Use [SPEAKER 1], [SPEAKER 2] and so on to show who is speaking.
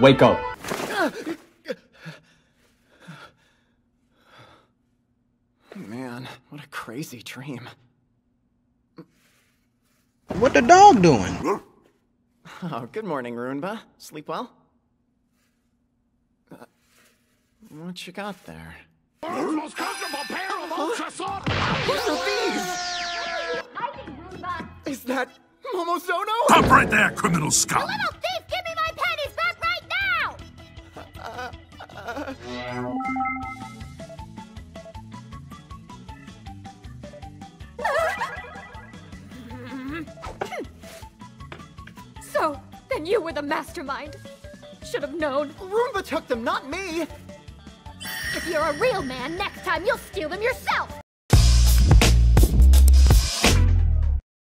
[SPEAKER 1] Wake up.
[SPEAKER 2] Man, what a crazy dream.
[SPEAKER 3] What the dog doing?
[SPEAKER 2] Oh, good morning, Roomba. Sleep well? What you got there?
[SPEAKER 4] World's most comfortable pair of ultra soft.
[SPEAKER 2] What are these?
[SPEAKER 5] Hiding, Roomba!
[SPEAKER 2] Is that Momozono?
[SPEAKER 4] Stop right there, criminal scum!
[SPEAKER 5] You little thief! Give me my panties back right now!
[SPEAKER 6] So, then you were the mastermind. Should have known.
[SPEAKER 2] Roomba took them, not me!
[SPEAKER 5] If you're a real man, next time you'll steal them yourself!